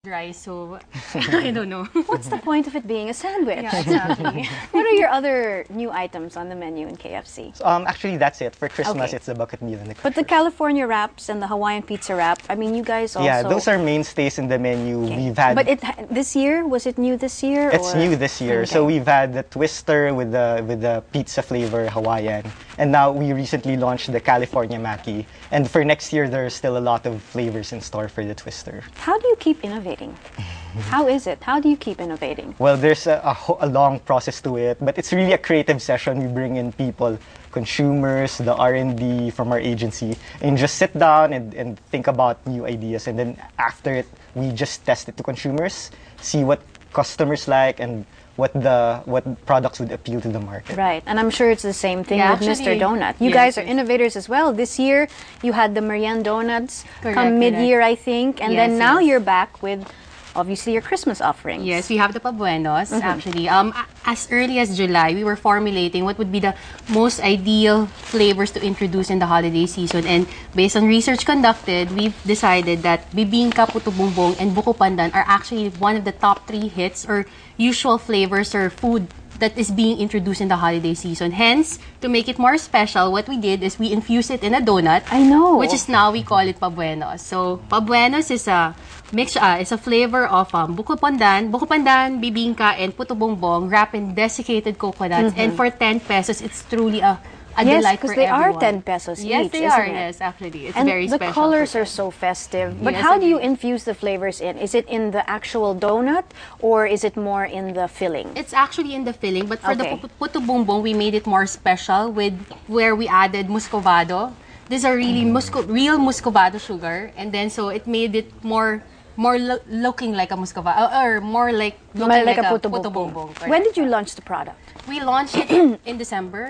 rice, so I don't know. What's the point of it being a sandwich? Yeah, exactly. What are your other new items on the menu in KFC? Actually, that's it. For Christmas, Okay. it's the bucket meal and the But the crackers. California wraps and the Hawaiian pizza wrap, I mean, you guys also... Yeah, those are mainstays in the menu. Okay. We've had... But this year, was it new this year? It's or? new this year. So Okay. we've had the Twister with the pizza flavor Hawaiian, and now we recently launched the California Maki. And for next year, there's still a lot of flavors in store for the Twister. How do you keep innovating? How is it? How do you keep innovating? Well, there's a long process to it, but it's really a creative session. We bring in people, consumers, the R&D from our agency, and just sit down and think about new ideas. And then after it, we just test it to consumers, see what customers like and what products would appeal to the market. Right, and I'm sure it's the same thing Yeah, with Mr. actually, Donut. You yes, guys are yes. innovators as well. This year, you had the Marianne Donuts Correct, come mid-year, I think, and then Yes, now yes. you're back with, obviously, your Christmas offerings. Yes, we have the Pabuenos, actually. As early as July, we were formulating what would be the most ideal flavors to introduce in the holiday season. And based on research conducted, we've decided that Bibingka, Puto Bumbong, and Buko Pandan are actually one of the top 3 hits or usual flavors or food that is being introduced in the holiday season. Hence, to make it more special, what we did is we infused it in a donut. I know. Which is now we call it Pabuenos. So, Pabuenos is a mix. It's a flavor of buko pandan, bibingka, and puto bongbong wrapped in desiccated coconuts. And for 10 pesos, it's truly a Yes, delight for because they are everyone. 10 pesos Yes, each, they isn't are. it? Yes, actually, it's And very the special. colors for are them. so festive. But Yes, how do you agree. infuse the flavors in? Is it in the actual donut or is it more in the filling? It's actually in the filling, but for Okay. the puto bongbong, we made it more special with where we added muscovado. These are really real muscovado sugar, and then so it made it more looking like a muscovado or more like looking like a puto bongbong. When did you launch the product? We launched it in December.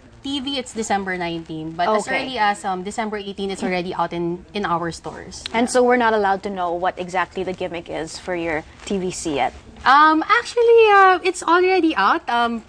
TV, it's December 19, but as Okay. early as December 18, it's already out in our stores. And so we're not allowed to know what exactly the gimmick is for your TVC yet. Actually, it's already out.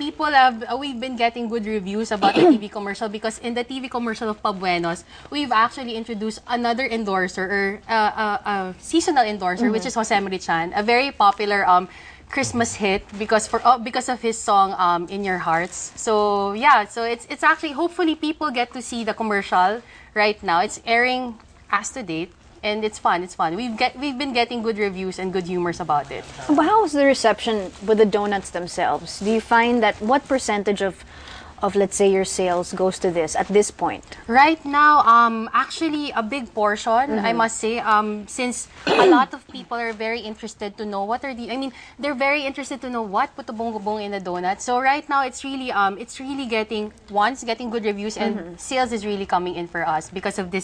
We've been getting good reviews about the TV commercial because in the TV commercial of Pabuenos, we've actually introduced another endorser or a seasonal endorser, which is Jose Marichan, a very popular Christmas hit because of his song "In Your Hearts." So yeah, so it's actually hopefully people get to see the commercial right now. It's airing as to date. And it's fun. It's fun. We've been getting good reviews and good humors about it. But how is the reception with the donuts themselves? Do you find that what percentage of let's say your sales goes to this at this point? Right now, actually a big portion, I must say, since a lot of people are very interested to know they're very interested to know what puto bongbong in the donut. So right now, it's really getting good reviews and sales is really coming in for us because of this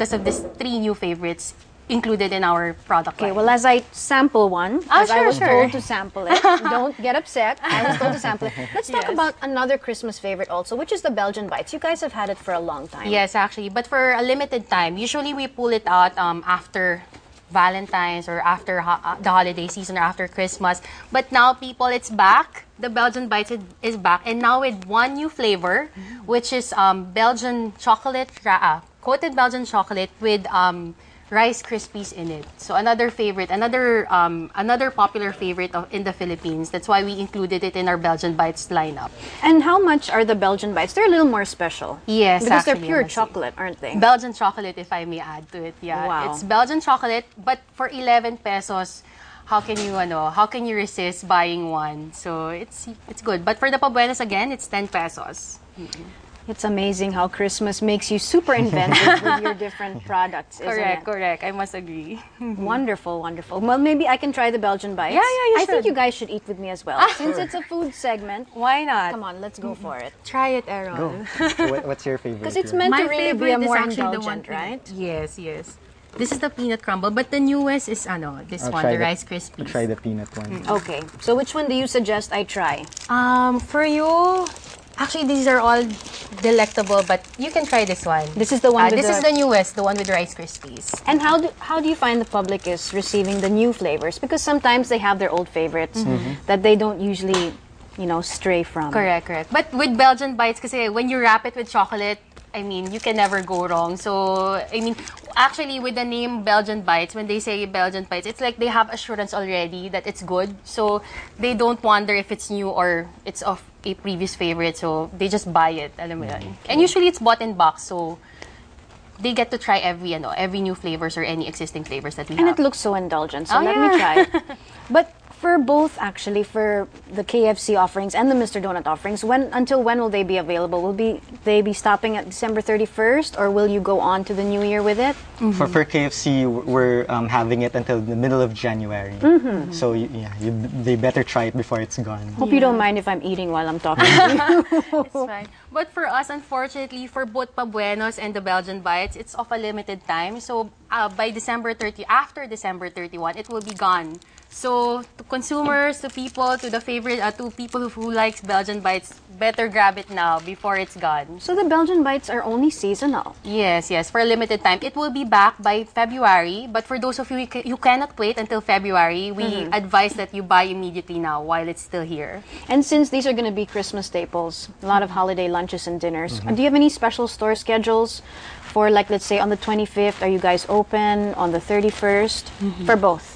3 new favorites included in our product Okay, line. well, as I sample one, as I sure, was sure. told to sample it, don't get upset. I was told to sample it. Let's talk Yes. about another Christmas favorite also, which is the Belgian Bites. You guys have had it for a long time. Yes, actually, but for a limited time. Usually, we pull it out after Valentine's or after the holiday season or after Christmas. But now, people, it's back. The Belgian Bites is back, and now with one new flavor, which is Belgian chocolate, coated Belgian chocolate with Rice Krispies in it. So another favorite, another popular favorite in the Philippines. That's why we included it in our Belgian Bites lineup. And how much are the Belgian Bites? They're a little more special. Yes, Because they're actually, I pure must say. chocolate, aren't they? Belgian chocolate, if I may add to it. Yeah, Wow. it's Belgian chocolate, but for 11 pesos, how can you resist buying one? So it's good. But for the Pabuenos again, it's 10 pesos. It's amazing how Christmas makes you super inventive with your different products, isn't it? Correct. I must agree. Wonderful, wonderful. Well, maybe I can try the Belgian Bites. Yeah, you I think should. you guys should eat with me as well. Since it's a food segment, Why not? come on, let's go for it. Try it, Aaron. Go. What's your favorite? Because it's here? meant My to really be favorite a is more actually the one. indulgent, right? Yes. This is the peanut crumble, but the newest is this I'll one, try the Rice Krispies. I'll try the peanut one. Okay, so which one do you suggest I try? For you, actually these are all delectable, but you can try this one. This is the one with This the- is the newest, the one with Rice Krispies. And how do you find the public is receiving the new flavors? Because sometimes they have their old favorites that they don't usually, stray from. Correct. But with Belgian Bites, kasi when you wrap it with chocolate, I mean, you can never go wrong. So, I mean, actually, with the name Belgian Bites, when they say Belgian Bites, it's like they have assurance already that it's good. So, they don't wonder if it's new or it's of a previous favorite. So, they just buy it. Alam mo yun. And usually, it's bought in box. So, they get to try every new flavors or any existing flavors that we And have. it looks so indulgent, so Oh, let yeah. me try. But for both, actually, for the KFC offerings and the Mr. Donut offerings, until when will they be available? Will they be stopping at December 31st, or will you go on to the new year with it? For KFC, we're having it until the middle of January. So they better try it before it's gone. Hope you don't mind if I'm eating while I'm talking to you. It's fine. But for us, unfortunately, for both Pabuenos and the Belgian Bites, it's of a limited time. So by after December 31, it will be gone. So to consumers, to people, to people who likes Belgian Bites, better grab it now before it's gone. So the Belgian Bites are only seasonal. Yes, for a limited time. It will be back by February, but for those of you who cannot wait until February, we advise that you buy immediately now while it's still here. And since these are going to be Christmas staples, a lot of holiday lunches and dinners, do you have any special store schedules for, like, let's say on the 25th? Are you guys open on the 31st? For both?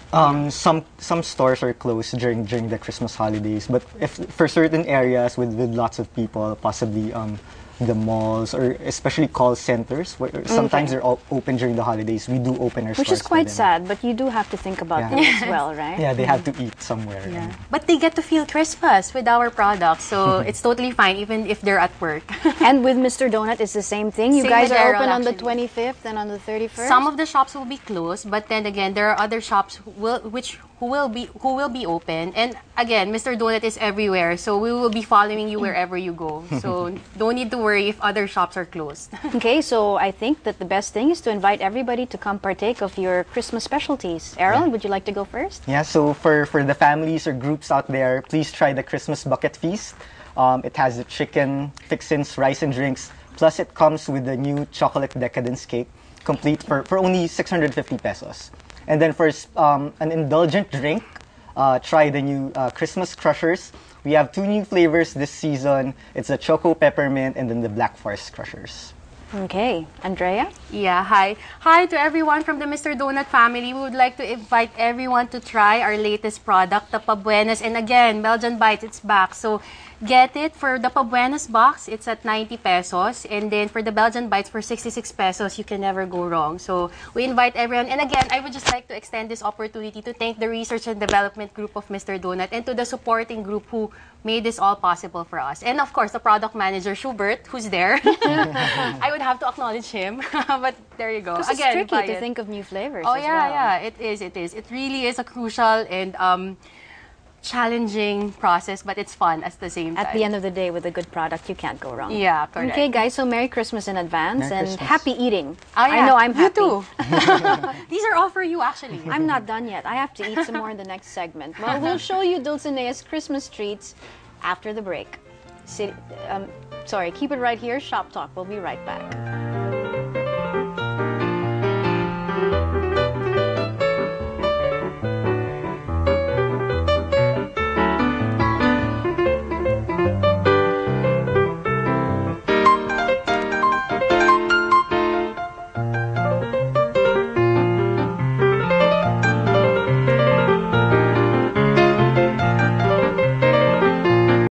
Some stores are closed during the Christmas holidays, but if for certain areas with lots of people, possibly the malls or especially call centers, where sometimes they're all open during the holidays. We do open our Which stores is quite for them. sad, but you do have to think about Yeah. them as well, right? Yeah, they have to eat somewhere. Yeah. But they get to feel Christmas with our products, so it's totally fine even if they're at work. And with Mr. Donut, it's the same thing. You Same guys with are Errol, open on the actually. 25th and on the 31st? Some of the shops will be closed, but then again, there are other shops who will be open. And again, Mr. Donut is everywhere, so we will be following you wherever you go. So don't need to worry if other shops are closed. Okay, so I think that the best thing is to invite everybody to come partake of your Christmas specialties. Errol, would you like to go first? Yeah, so for the families or groups out there, please try the Christmas Bucket Feast. It has the chicken, fixins, rice, and drinks. Plus, it comes with the new chocolate decadence cake, complete for only 650 pesos. And then for an indulgent drink, try the new Christmas Crushers. We have 2 new flavors this season. It's the Choco Peppermint and then the Black Forest Crushers. Okay, Andrea? Yeah, hi. Hi to everyone from the Mr. Donut family. We would like to invite everyone to try our latest product, the Pabuenos. And again, Belgian Bites, it's back. So get it for the Pabuenos box, it's at 90 pesos. And then for the Belgian Bites, for 66 pesos, you can never go wrong. So we invite everyone. And again, I would just like to extend this opportunity to thank the research and development group of Mr. Donut and to the supporting group who made this all possible for us. And of course, the product manager, Schubert, who's there. I would have to acknowledge him. But there you go. Because it's Again, buy tricky to it. think of new flavors Oh, as yeah, well. yeah. It is. It really is a crucial and challenging process, but it's fun at the same time. At the end of the day, with a good product, you can't go wrong. Yeah, correct. Okay, guys, so Merry Christmas in advance Merry and Christmas. happy eating. Oh, yeah. I know I'm You happy. too. These are all for you, actually. I'm not done yet. I have to eat some more in the next segment. Well, we'll show you Dulcinea's Christmas treats after the break. Keep it right here. Shop Talk. We'll be right back.